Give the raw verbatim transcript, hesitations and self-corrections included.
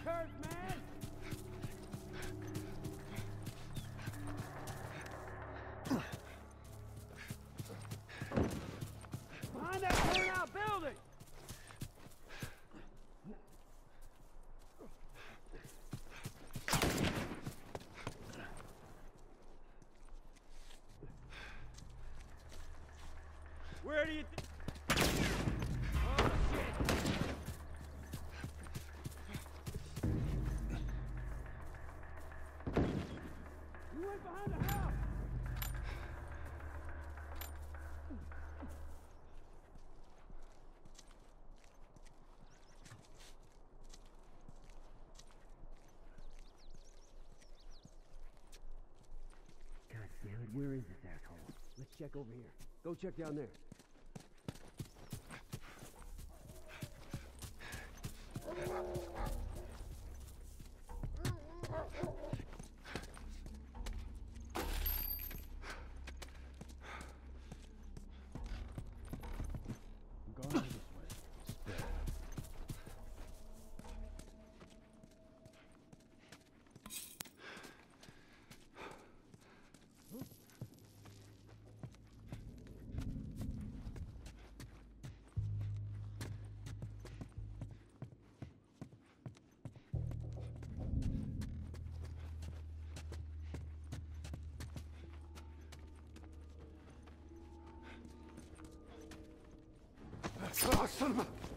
turf, man! Behind that burnout building! Where do you think? Oh, shit! You went behind the house! God damn it, where is this asshole? Let's check over here. Go check down there. I'm going over this way. Spare. Oh, son of a...